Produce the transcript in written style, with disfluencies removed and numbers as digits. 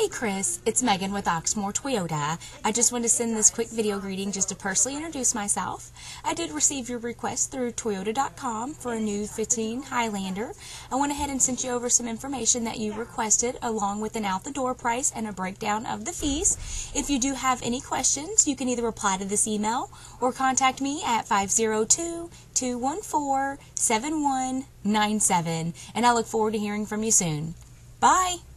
Hey Chris, it's Megan with Oxmoor Toyota. I just wanted to send this quick video greeting just to personally introduce myself. I did receive your request through Toyota.com for a new 15 Highlander. I went ahead and sent you over some information that you requested along with an out-the-door price and a breakdown of the fees. If you do have any questions, you can either reply to this email or contact me at 502-214-7197, and I look forward to hearing from you soon. Bye!